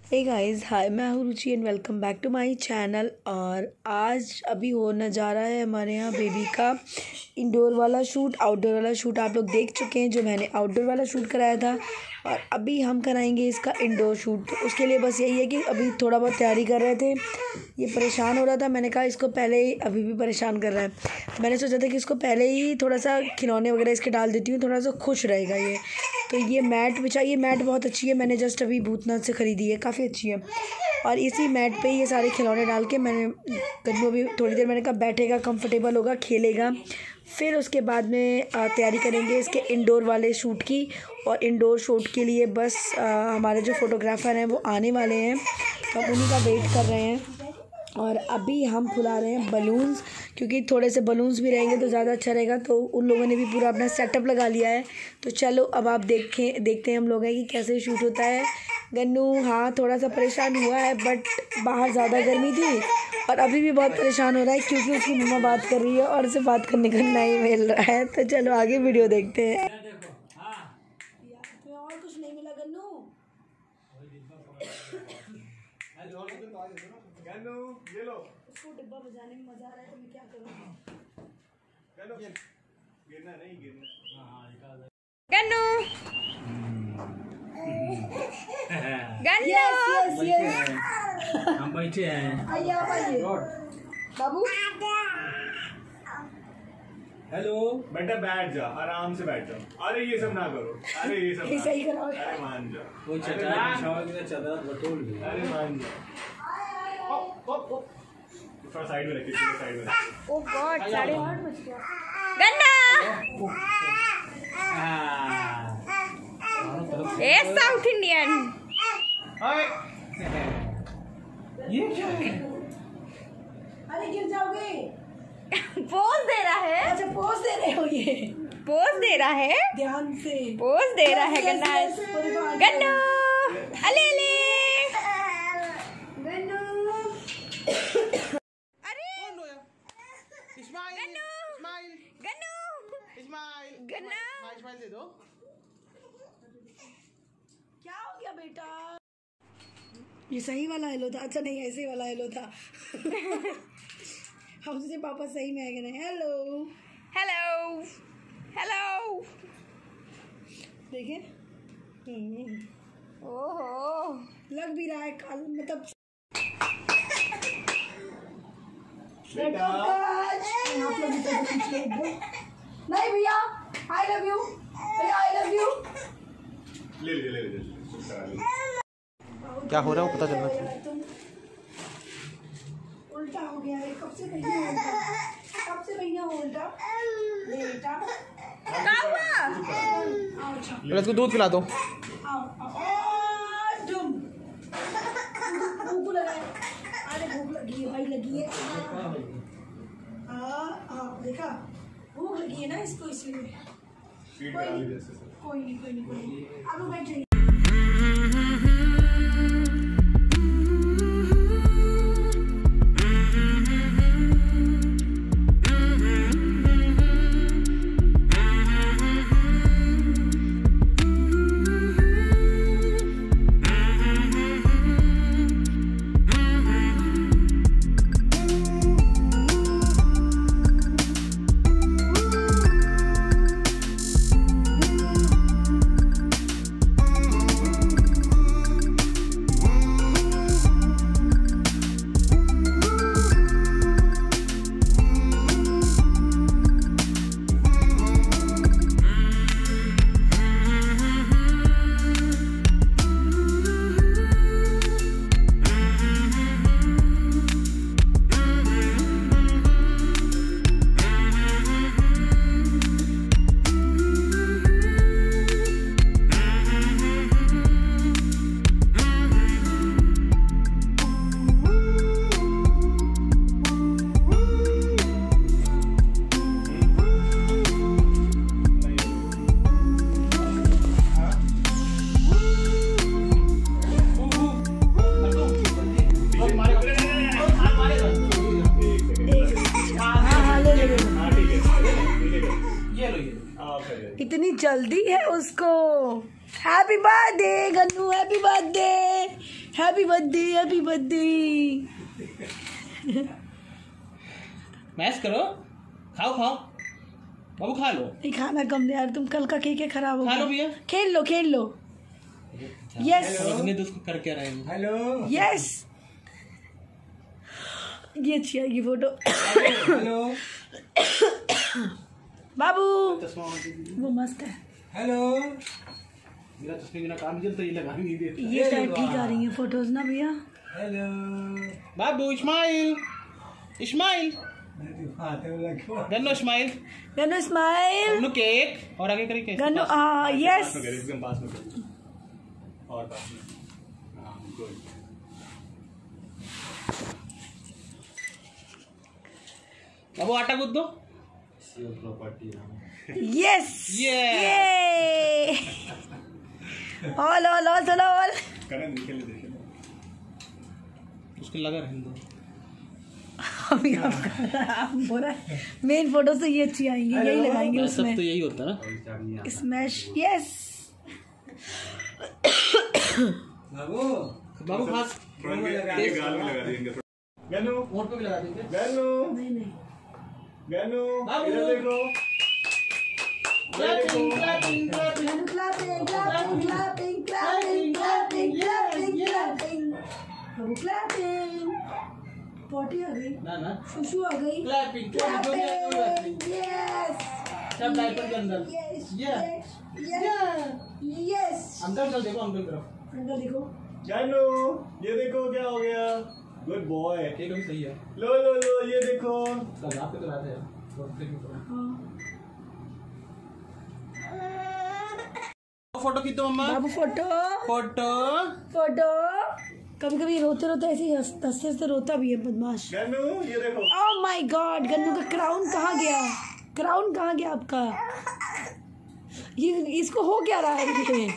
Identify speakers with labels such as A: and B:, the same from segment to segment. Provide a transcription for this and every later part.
A: Hey guys, hi, मैं हूँ Ruchi and welcome back to my channel. और आज अभी होने जा रहा है हमारे यहाँ बेबी का इंडोर वाला शूट। आउटडोर वाला शूट आप लोग देख चुके हैं, जो मैंने आउटडोर वाला शूट कराया था, और अभी हम कराएंगे इसका इंडोर शूट। तो उसके लिए बस यही है कि अभी थोड़ा बहुत तैयारी कर रहे थे। ये परेशान हो रहा था, मैंने कहा इसको पहले ही, अभी भी परेशान कर रहा है। मैंने सोचा था कि इसको पहले ही थोड़ा सा खिलौने वगैरह इसके डाल देती हूँ, थोड़ा सा खुश रहेगा ये। तो ये मैट बिछा, ये मैट बहुत अच्छी है, मैंने जस्ट अभी भूतनाथ से ख़रीदी है, काफ़ी अच्छी है। और इसी मैट पे ये सारे खिलौने डाल के मैंने गन्नू भी थोड़ी देर मैंने कहा बैठेगा, कंफर्टेबल होगा, खेलेगा। फिर उसके बाद में तैयारी करेंगे इसके इंडोर वाले शूट की। और इंडोर शूट के लिए बस हमारे जो फ़ोटोग्राफ़र हैं वो आने वाले हैं, तो हम उन्हीं का वेट कर रहे हैं। और अभी हम फुला रहे हैं बलून्स, क्योंकि थोड़े से बलून्स भी रहेंगे तो ज़्यादा अच्छा रहेगा। तो उन लोगों ने भी पूरा अपना सेटअप लगा लिया है। तो चलो अब आप देखते हैं हम लोग हैं कि कैसे शूट होता है। गन्नू हाँ थोड़ा सा परेशान हुआ है, बट बाहर ज़्यादा गर्मी थी और अभी भी बहुत परेशान हो रहा है, क्योंकि उसकी मम्मा बात कर रही है और उसे बात करने को नहीं मिल रहा है। तो चलो आगे वीडियो देखते हैं। और कुछ नहीं मिला गन्नू,
B: ये लो।
A: उसको डिब्बा बजाने में मजा आ रहा है, तो मैं क्या करूँ।
B: गिरना नहीं गिरना।
C: गन्नू गन्नू
A: यस
B: हम बैठे हैं।
A: आइए आप आइए बाबू।
B: हेलो बेटा, बैठ जा, आराम से बैठ जाओ। अरे ये सब ना करो, अरे ये सब
A: सही करो।
B: अरे मान जा,
D: वो चटाई बिछाओगे तो चादर बटोर लो।
B: अरे मान जा। थोड़ा साइड में रखिए, साइड में रखिए।
C: ओह गॉड, 8:30 बज गया। गन्ना ए साउथ इंडियन,
D: ये क्या है?
A: अरे गिर जाओगे।
C: पोज दे रहा है।
A: अच्छा पोज दे रहे हो, ये
C: पोज दे रहा है,
A: ध्यान से
C: पोज दे रहा है गन्ना। गन्नू अले अले गन्नू। अरे
D: इस्माइल
C: गन्नू
D: इस्माइल
C: गन्नू
D: इस्माइल
C: गन्ना।
D: इस्माइल दे दो।
A: क्या हो गया बेटा। ये सही वाला हेलो था। अच्छा नहीं, ऐसे वाला हेलो था। हमसे पापा सही में आ गए। हेलो
C: हेलो हेलो
A: देखिए,
C: ओहो
A: लग भी रहा है काल, मतलब
B: बेटा
A: आप लोग इधर पीछे नहीं भैया। आई लव यू भैया, आई लव यू।
B: ले
D: क्या हो रहा है वो पता चलना चाहिए।
A: तुम उल्टा हो गया है, कब से भैया उल्टा, कब से भैया उल्टा बेटा।
C: क्या हुआ?
A: आओ अच्छा,
D: पहले इसको दूध पिला दो।
A: आओ आओ डुम भूख लगा है। अरे भूख लगी है भाई, लगी है। देखा भूख लगी है ना इसको, इसलिए। कोई नहीं अब बैठ जाइए। इतनी जल्दी है उसको। Happy birthday Gannu, happy birthday, happy birthday, happy birthday.
D: Mash करो, खाओ खाओ बाबू, खा लो।
A: नहीं खाना कम दे यार, तुम कल का केक है खराब हो
D: खा लो
A: गया।
D: भैया।
A: खेल लो खेल लो। यस
D: समझने तो उसको कर क्या रहे हैं।
B: हेलो
A: यस, ये अच्छी आएगी फोटो।
B: हेलो
A: बाबू
D: चश्मा
A: वो मस्त है।
B: हेलो।
D: मेरा चश्मे बिना काम चलता, ये लगा नहीं देते।
A: ये टाइप ठीक आ रही है फोटोज ना भैया।
B: हेलो।
D: बाबू smile, smile Ganno, smile
A: Gannu smile,
D: Ganno cake और आगे करिए।
A: गन्नू यस।
B: पास में करिए, एकदम पास में करिए, और पास में। हाँ गुड।
D: बाबू आटा गूंथ दो।
B: प्रॉपर्टी
A: यस
D: ये
A: ऑल ऑल ऑल चलो ऑल।
B: करें, देखे ले देखे ले।
D: उसके लगा रहने दो।
A: अभी आप बोला मेन फोटो से ये अच्छी आएंगी, यही लगाएंगे
D: सब
A: उसमें
D: तो यही होता है ना।
A: स्मैश। यस
B: बाबू
D: बाबू खा,
B: गाल में लगा देंगे। गन्नू,
D: होंठ पे भी लगा देंगे।
B: गन्नू,
A: नहीं नहीं
B: गन्नू,
D: बाबू।
B: इधर देखो।
D: Clapping clapping clapping.
A: clapping clapping clapping clapping clapping clapping clapping बाबू clapping। पॉटी आ गई,
D: ना ना
A: शुशु आ गई।
D: क्लैपिंग
A: clapping यस
D: सब डायपर के अंदर।
A: Yes
D: yes
A: yes.
D: अंदर चल, देखो अंदर तरफ।
A: अंदर देखो।
B: गन्नू, ये देखो क्या हो गया। Good boy.
D: केक अभी सही है।
B: लो लो लो, ये देखो।
D: कल आपके तो रहते हैं। फोटो खींचो मम्मा।
A: बाबू फोटो
D: फोटो।
A: फोटो। कभी कभी रोते रोते ऐसे ही हंसते हंसते रोता भी है बदमाश।
B: गन्नू, ये देखो।
A: ओह माय गॉड, गन्नू का क्राउन कहाँ गया? क्राउन कहाँ गया आपका? ये इसको हो क्या रहा है? ये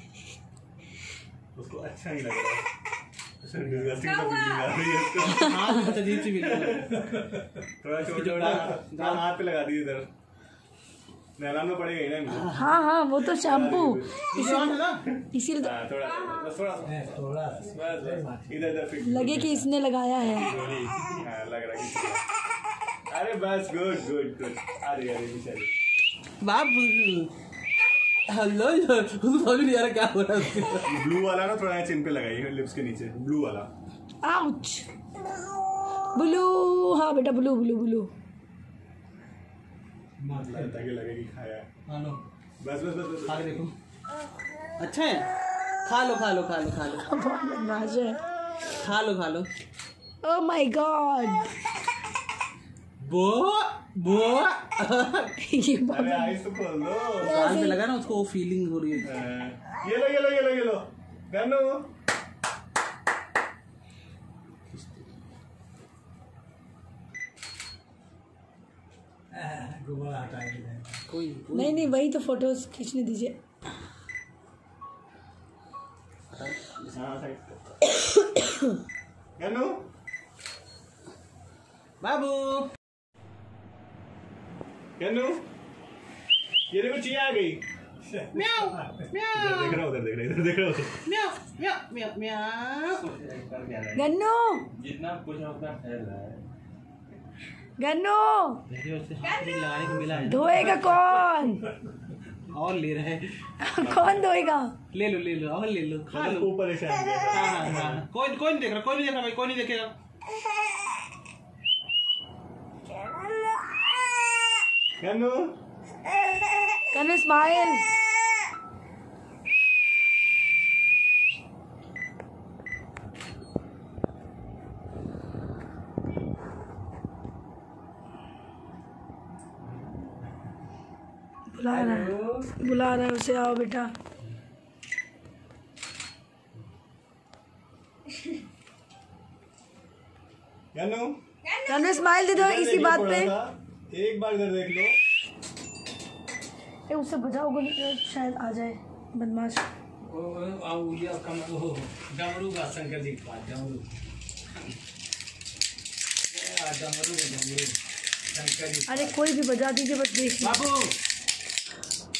B: उसको अच्छा नहीं लग रहा। डिस्गस्टिंग सा फीलिंग आ रही है इसको।
D: हाँ बहुत अजीब सी फीलिंग है।
B: थोड़ा छोटा हाथ पे लगा दीजिए इधर। नहलाना में पड़ेगा ही ना मुझे।
A: हाँ हाँ वो तो शैम्पू
D: इसे ऑन है ना।
A: इसीलिए तो
B: हाँ, थोड़ा बस थोड़ा बस इधर इधर फिक्स।
A: लगे कि इसने लगाया है।
B: हाँ, लग रहा है। अरे बस गुड गुड गुड। अरे अरे बेचारे।
D: बाबू हेलो, उसको समझ नहीं आ रहा क्या हो रहा है।
B: ब्लू वाला ना थोड़ा चिन पे लगाइए, लिप्स के नीचे ब्लू वाला।
A: आउच। ब्लू, हाँ बेटा ब्लू ब्लू ब्लू।
B: ताकि लगे कि खाया है।
D: हाँ लो,
B: बस बस बस
D: खा के देखो। अच्छा है, खा लो खा लो खा लो खा लो
A: बहुत बदमाश है।
D: खा लो खा लो।
A: Oh my God.
D: वो
A: ये बहुत
B: अरे आइस तो खोल दो।
D: गाल पे लगा ना उसको, वो फीलिंग हो रही है।
B: ये लो ये लो ये लो ये लो। गन्नू,
D: कोई
A: नहीं नहीं वही तो फोटोज खींचने दीजिए।
B: गन्नू,
D: बाबू
B: गन्नू, ये देखो चिया आ गई।
D: म्याऊ
B: इधर
D: म्याऊ
B: देख रहा हूँ, उधर देख रहा हूँ, इधर देख रहा हूँ।
D: म्याऊ म्याऊ म्याऊ म्याऊ।
A: गन्नू
B: जितना कुछ है उतना फैल रहा है।
A: गन्नू
D: लगाने को मिला है।
A: धोएगा कौन?
D: और ले रहे हैं।
A: कौन धोएगा?
D: ले लो और ले लो, खा लो।
B: खूब परेशान किया।
D: हाँ हाँ हाँ, कोई कोई नहीं देख रहा, कोई नहीं देख रहा भाई, कोई नहीं देखेगा।
B: गन्नू,
A: गन्नू स्माइल। बुला रहा है उसे, आओ बेटा।
B: गन्नू,
A: गन्नू स्माइल दे दो
B: इधर
A: इसी
B: देखिए
A: बात
B: थोड़ा
A: पे।
B: सा। एक बार इधर देख लो।
A: ए उससे बचाओ गोली, शायद आ जाए बदमाश।
D: डमरू का शंकर जी का डमरू शंकर जी।
A: अरे कोई भी बजा दीजिए बस देखिए।
D: बाबू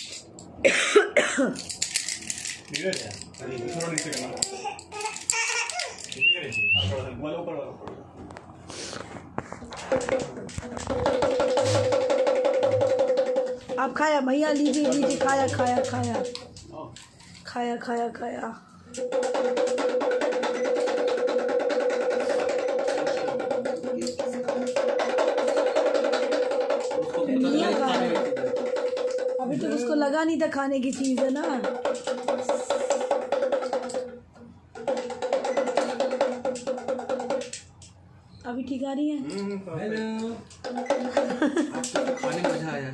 B: नीरज, थोड़ा नीचे करना। वाला ऊपर वाला।
A: आप खाया भैया, लीजिए लीजिए, खाया खाया खाया खाया खाया खाया। अभी तो उसको लगा नहीं था खाने की चीज है ना। अभी ठीक आ रही है।
D: हेलो, खाने में मजा आया।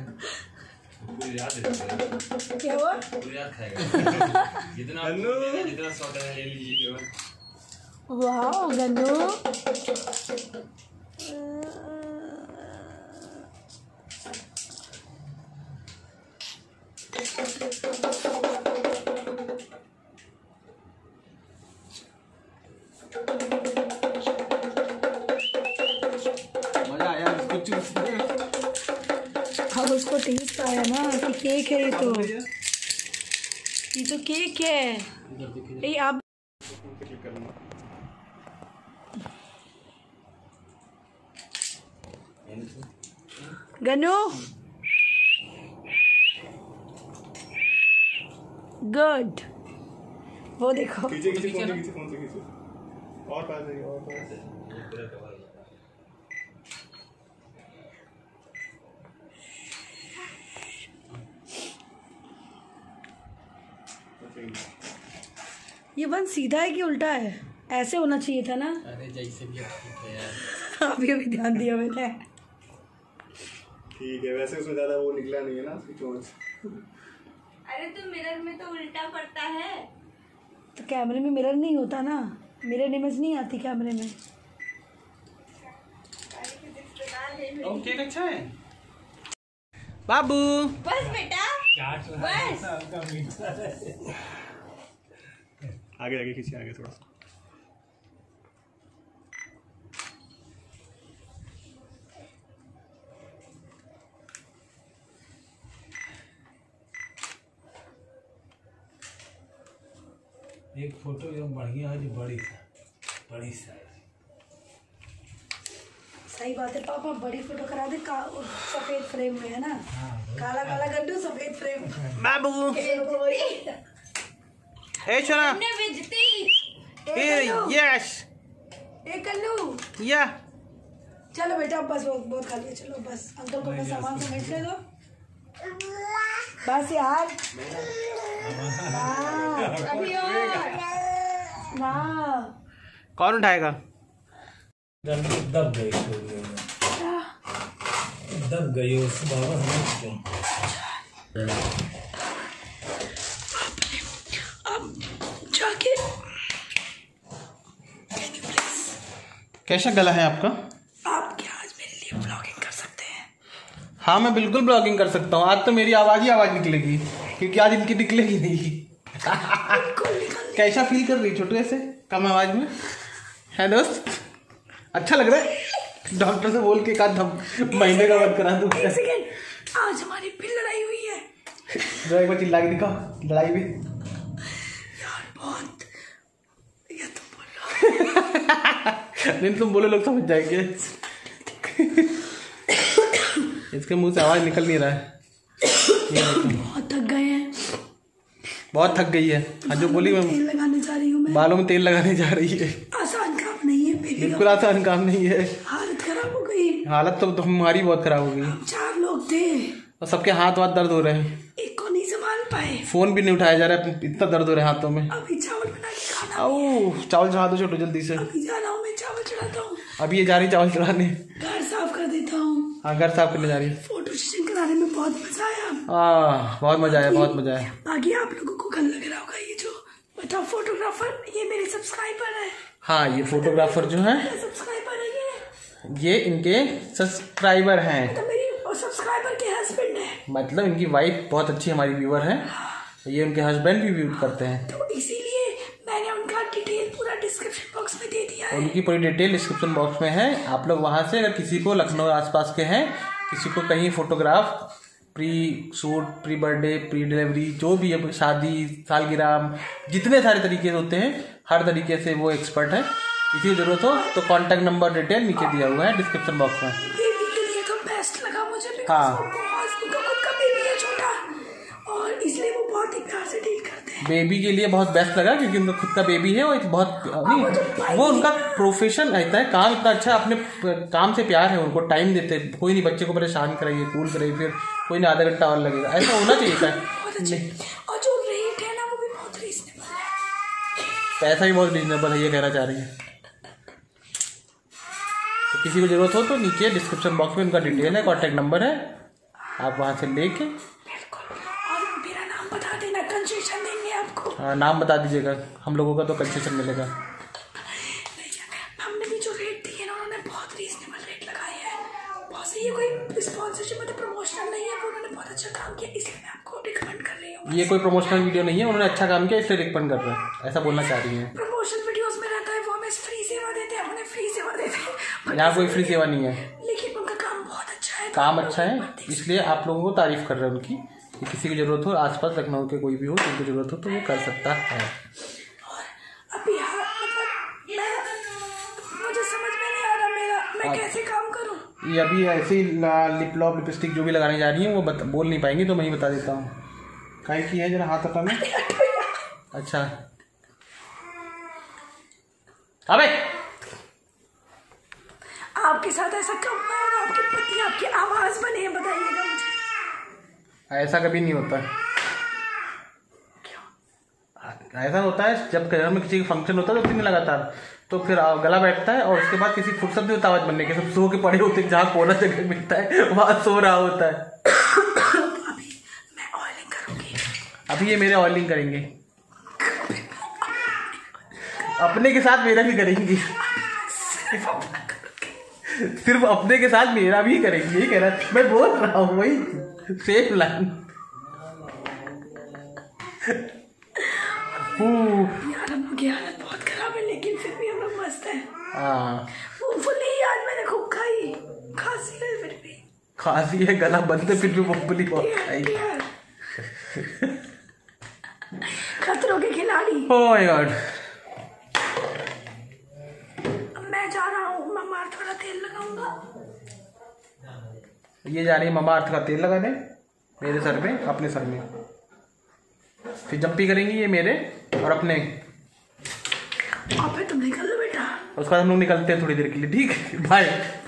A: क्या हुआ?
B: जितना स्वाद है ले लीजिए।
A: वाह गन्नू,
D: मजा आया इसको चूसने में।
A: अब उसको टेस्ट आया ना कि केक है ये तो केक है। ए आप गन्नू, गुड। वो देखो
B: खींचे खींचे कौन से खींचे, कौन से खींचे, और पास है, और पास है।
A: ये वन सीधा है कि उल्टा है? ऐसे होना चाहिए था ना।
D: अरे जैसे भी ठीक है यार।
A: अभी अभी ध्यान दिया मैंने।
B: ठीक है, वैसे उसमें ज्यादा वो निकला नहीं है ना उसकी चोंच।
C: अरे तो मिरर में तो उल्टा पड़ता है।
A: तो कैमरे में मिरर नहीं होता ना, मिरर इमेज नहीं आती कैमरे में।
D: और केक अच्छा है बाबू।
C: बस बेटा बस।
B: आगे आगे खींचिए, आगे थोड़ा सा।
E: एक फोटो एकदम बढ़िया है जो बड़ी साइज।
A: सही बात है पापा, बड़ी फोटो करा दे। सफेद फ्रेम में है ना, काला काला गड्ढू सफेद फ्रेम।
D: बाबू हे छोरा,
C: हमने बेइज्जती।
D: यस
A: ए कल्लू,
D: या
A: चलो बेटा बस, वो बहुत खा लिया, चलो बस। अंकल को अपना सामान समेट ले दो बस यार।
C: अभी और
A: ना
D: कौन उठाएगा?
E: दब गई, दब गई उस बाबा समझ
A: अब जाके
D: कैसा गला है आपका?
A: आप क्या आज मेरे लिए ब्लॉगिंग कर सकते हैं?
D: हाँ मैं बिल्कुल ब्लॉगिंग कर सकता हूँ। आज तो मेरी आवाज ही आवाज निकलेगी, क्योंकि आज इनकी निकलेगी नहीं। कैसा फील कर रही छोटू ऐसे कम आवाज में? है दोस्त, अच्छा लग रहा है? डॉक्टर से बोल के एक आध महीने का बंद करा दूँ।
A: एक सेकेंड, आज हमारी फिर लड़ाई हुई है
D: जो एक बार चिल्ला के दिखाओ लड़ाई भी।
A: यार बहुत। ये तुम बोलो।
D: नहीं तुम बोलो, लोग समझ जाएंगे। इसके मुंह से आवाज निकल नहीं रहा है। ये देखो,
A: बहुत थक गए हैं।
D: बहुत थक गई है। हाँ जो बोली मैं,
A: तेल लगाने जा रही हूँ मैं।
D: बालों में तेल लगाने जा रही है।
A: आसान काम नहीं है बेबी,
D: बिल्कुल आसान काम नहीं है।
A: हालत खराब हो गई।
D: हालत तो हमारी बहुत खराब हो गई।
A: हम 4 लोग थे,
D: और सबके हाथ वाथ दर्द हो रहे हैं।
A: एक को नहीं संभाल पाए।
D: फोन भी नहीं उठाया जा रहा है, इतना दर्द हो रहा है हाथों में।
A: अभी चावल बना के खाना।
D: आओ चावल चढ़ा दो छोटू जल्दी से।
A: अभी जा रहा हूँ मैं, चावल चढ़ाता हूँ।
D: अभी ये जा रही चावल चढ़ाने।
A: घर साफ कर देता हूँ।
D: हाँ घर साफ करने जा रही है।
A: फोटो सेशन कराने में बहुत मजा आया।
D: बहुत मजा आया, बहुत मजा आया।
A: बाकी आप लोगों को कल लग रहा होगा, ये जो बताओ फोटोग्राफर, ये मेरे सब्सक्राइबर है।
D: हाँ ये फोटोग्राफर जो है,
A: सब्सक्राइबर है
D: ये इनके सब्सक्राइबर हैं।
A: तो मेरी सब्सक्राइबर के हस्बैंड है।
D: मतलब इनकी वाइफ बहुत अच्छी हमारी व्यूअर है, ये उनके हस्बैंड भी व्यू करते हैं।
A: तो इसीलिए मैंने उनका डिटेल पूरा डिस्क्रिप्शन बॉक्स में दे दिया है।
D: उनकी पूरी डिटेल डिस्क्रिप्शन बॉक्स में है। आप लोग वहाँ से, अगर किसी को लखनऊ आसपास के हैं, किसी को कहीं photograph, pre shoot, pre birthday, pre delivery, जो भी है, शादी, सालगिरह, जितने सारे तरीके होते हैं, हर तरीके से वो एक्सपर्ट है। किसी को जरूरत हो तो कांटेक्ट नंबर डिटेल नीचे दिया हुआ है डिस्क्रिप्शन बॉक्स में।
A: बेबी के लिए तो बेस्ट लगा मुझे, because
D: हाँ।
A: वो बहुत, उनका खुद का बेबी है छोटा, और इसलिए वो बहुत ही प्यार से डील करते हैं।
D: बेबी के लिए बहुत बेस्ट लगा क्योंकि उनका खुद का बेबी है और बहुत नहीं, वो उनका प्रोफेशन रहता है, काम इतना अच्छा, अपने काम से प्यार है उनको, टाइम देते हैं। कोई नहीं बच्चे को परेशान कराइए, कूल कराइए, फिर कोई नहीं आधा घंटा और लगेगा, ऐसा होना चाहिए था।
A: और जो रेट है ना वो भी बहुत रीजनेबल है।
D: पैसा भी बहुत रीजनेबल है, ये कहना चाह रही है। तो किसी को जरूरत हो तो नीचे डिस्क्रिप्शन बॉक्स में उनका डिटेल है, कॉन्टैक्ट नंबर है, आप वहाँ से लेके।
A: बिल्कुल, और मेरा नाम बता देना, कंसेशन देंगे आपको।
D: हाँ, नाम बता दीजिएगा, हम लोगों का तो कंसेशन मिलेगा।
A: हमने भी जो रेट दिए ना, उन्होंने बहुत रीजनेबल रेट लगाए हैं, बहुत सही है। कोई स्पॉन्सरशिप मतलब प्रमोशनल नहीं है, उन्होंने बहुत अच्छा काम किया, इसलिए मैं आपको रिकमेंड कर रही हूँ।
D: ये कोई प्रमोशनल वीडियो नहीं है, उन्होंने अच्छा काम किया इसलिए रिकमेंड कर रहे हैं, ऐसा बोलना चाह रही है।
A: प्रमोशनल वीडियोस में रहता है वो हमें फ्री सेवा देते हैं, उन्हें फ्री सेवा देते हैं,
D: यहाँ कोई फ्री सेवा नहीं है,
A: लेकिन उनका काम बहुत अच्छा है।
D: काम अच्छा है, इसलिए आप लोगों को तारीफ कर रहे हैं उनकी। कि किसी की जरूरत हो, आसपास लखनऊ के कोई भी हो, जिनको जरूरत हो तो वो कर सकता है।
A: अभी हाँ, मतलब मुझे समझ में नहीं आ रहा मैं कैसे काम करूँ।
D: ये अभी ऐसे ही लिप लॉप लिपस्टिक जो भी लगाने जा रही है वो बोल नहीं पाएंगी, तो मैं ही बता देता हूँ। काहे की है, जरा हाथ हटा में। अच्छा, अबे
A: आपके साथ ऐसा कब हुआ और आपके पति आपकी आवाज बने हैं, बताइएगा मुझे।
D: ऐसा कभी नहीं होता। ऐसा होता है जब घर में किसी का फंक्शन होता है तो 3 दिन लगातार, तो फिर गला बैठता है और उसके बाद किसी फुर्सत नहीं होता आवाज बनने के, सब सो के पड़े होते हैं, जहाँ कोना जगह मिलता है वहां सो रहा होता है।
A: अभी मैं ऑयलिंग करूंगी।
D: अभी ये मेरे ऑयलिंग करेंगे, अपने के साथ मेरा भी करेंगी, सिर्फ अपने के साथ मेरा भी करेंगे, यही कह रहा है, मैं बोल रहा हूँ वही सेफ लाइन।
A: यार हम लोग की हालत बहुत खराब है, लेकिन फिर भी हम लोग मस्त हैं।
D: हाँ,
A: मूंगफली आज मैंने खूब खाई, खांसी है फिर भी,
D: खांसी है, गला बंद है, फिर भी मूंगफली बहुत खाई।
A: खतरों के खिलाड़ी।
D: ओह माय गॉड,
A: मैं जा रहा हूँ, मम्मा थोड़ा तेल लगाऊंगा।
D: ये जा रही है ममा अर्थ का तेल लगाने मेरे सर में, अपने सर में, फिर जंपी करेंगी ये मेरे और अपने,
A: और फिर तुम निकल लो बेटा।
D: उसके बाद हम लोग निकलते हैं थोड़ी देर के लिए, ठीक है, बाय।